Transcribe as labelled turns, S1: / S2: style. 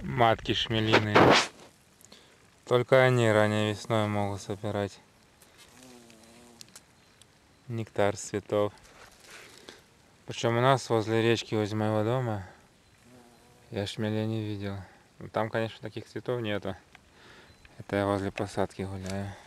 S1: Матки шмелиные. Только они ранней весной могут собирать нектар с цветов. Причем у нас возле речки, возле моего дома, я шмелей не видел. Там, конечно, таких цветов нету. Это я возле посадки гуляю.